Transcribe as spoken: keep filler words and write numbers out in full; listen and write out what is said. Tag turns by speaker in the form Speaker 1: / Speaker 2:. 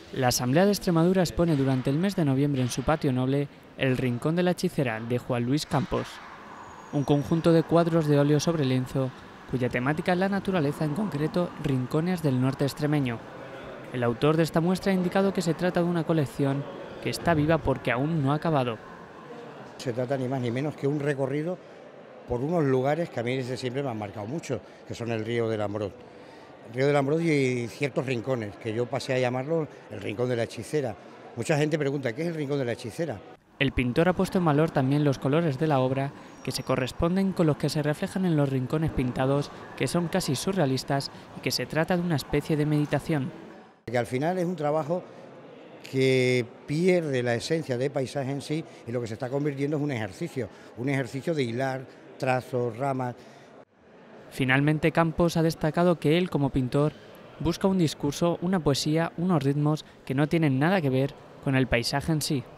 Speaker 1: La Asamblea de Extremadura expone durante el mes de noviembre en su patio noble El Rincón de la Hechicera de Juan Luis Campos, un conjunto de cuadros de óleo sobre lienzo cuya temática es la naturaleza, en concreto rincones del norte extremeño. El autor de esta muestra ha indicado que se trata de una colección que está viva porque aún no ha acabado.
Speaker 2: Se trata ni más ni menos que un recorrido por unos lugares que a mí desde siempre me han marcado mucho, que son el río del Ambrós. El río del Ambrós y ciertos rincones, que yo pasé a llamarlo el Rincón de la Hechicera. Mucha gente pregunta, ¿qué es el Rincón de la Hechicera?
Speaker 1: El pintor ha puesto en valor también los colores de la obra que se corresponden con los que se reflejan en los rincones pintados, que son casi surrealistas y que se trata de una especie de meditación.
Speaker 2: Que al final es un trabajo que pierde la esencia de paisaje en sí y lo que se está convirtiendo es un ejercicio, un ejercicio de hilar trazos, ramas.
Speaker 1: Finalmente, Campos ha destacado que él, como pintor, busca un discurso, una poesía, unos ritmos que no tienen nada que ver con el paisaje en sí.